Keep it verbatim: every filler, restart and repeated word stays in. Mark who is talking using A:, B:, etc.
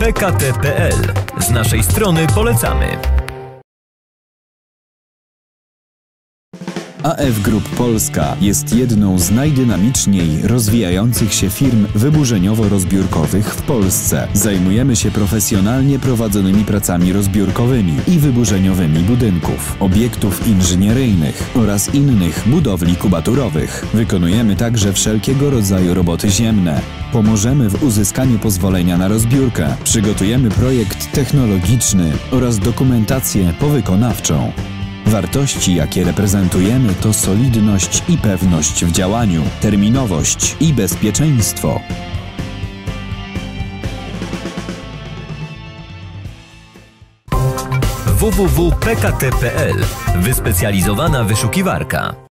A: p k t kropka p l. Z naszej strony polecamy.
B: A F Group Polska jest jedną z najdynamiczniej rozwijających się firm wyburzeniowo-rozbiórkowych w Polsce. Zajmujemy się profesjonalnie prowadzonymi pracami rozbiórkowymi i wyburzeniowymi budynków, obiektów inżynieryjnych oraz innych budowli kubaturowych. Wykonujemy także wszelkiego rodzaju roboty ziemne. Pomożemy w uzyskaniu pozwolenia na rozbiórkę. Przygotujemy projekt technologiczny oraz dokumentację powykonawczą. Wartości, jakie reprezentujemy, to solidność i pewność w działaniu, terminowość i bezpieczeństwo.
A: w w w kropka p k t kropka p l. Wyspecjalizowana wyszukiwarka.